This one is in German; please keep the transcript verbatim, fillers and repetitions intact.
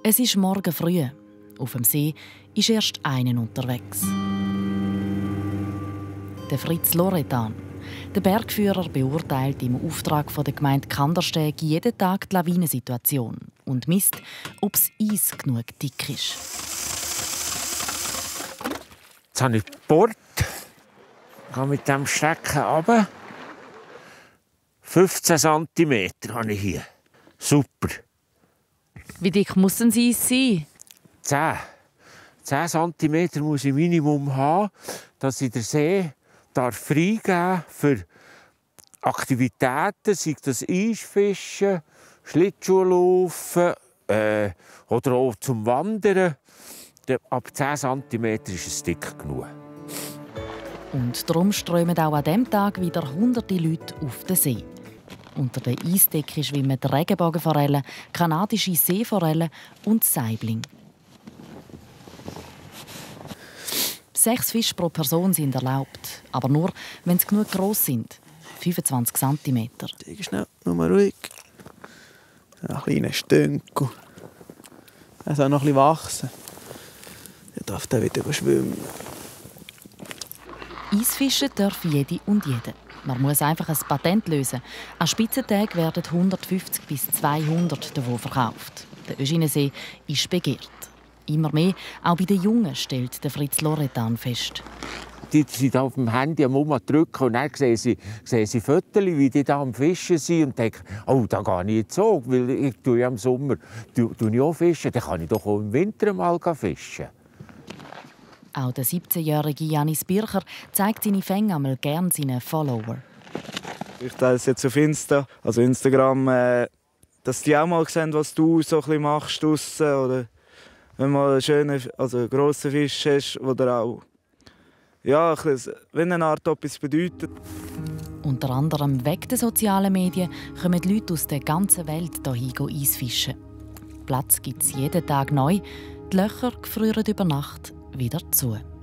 Es ist morgen früh. Auf dem See ist erst einer unterwegs. Der Fritz Loretan. Der Bergführer beurteilt im Auftrag der Gemeinde Kandersteg jeden Tag die Lawinensituation und misst, ob das Eis genug dick ist. Jetzt habe ich gebohrt. Ich gehe mit dem Stecken runter. fünfzehn Zentimeter habe ich hier. Super. Wie dick muss ein Eis sein? zehn. zehn Zentimeter muss ich Minimum haben, dass ich den See darf freigeben für Aktivitäten, sei das Eisfischen, Schlittschuhlaufen äh, oder auch zum Wandern. Ab zehn Zentimeter ist es dick genug. Und darum strömen auch an diesem Tag wieder hunderte Leute auf den See. Unter der Eisdecke schwimmen die Regenbogenforellen, kanadische Seeforellen und Saibling. Sechs Fische pro Person sind erlaubt, aber nur, wenn sie genug gross sind. fünfundzwanzig Zentimeter. Steig schnell, nur mal ruhig. Ein kleiner Stünkel. Er soll noch ein bisschen wachsen. Dann darf er wieder schwimmen. Eisfischen darf jede und jeder. Man muss einfach ein Patent lösen. An Spitzentagen werden hundertfünfzig bis zweihundert davon verkauft. Der Öschinensee ist begehrt. Immer mehr, auch bei den Jungen, stellt der Fritz Loretan fest. Die sind auf dem Handy am drücken und dann sehen sie, sehen sie Fotos, wie die da am Fischen sind und denken, oh, da gehe ich jetzt auch, weil ich tue ja im Sommer tue, tue ich auch fischen, dann kann ich doch auch im Winter mal fischen. Auch der siebzehnjährige Janis Bircher zeigt seine Fänge einmal gerne seinen Follower. Ich teile es jetzt auf Insta, also Instagram, äh, dass die auch mal sehen, was du so ein bisschen machst draussen, oder wenn man einen schönen, also einen grossen Fisch hast, der auch ja, wenn eine Art etwas bedeutet. Unter anderem wegen der sozialen Medien kommen die Leute aus der ganzen Welt hierhin Eisfischen. Platz gibt es jeden Tag neu. Die Löcher gefrieren über Nacht wieder zu.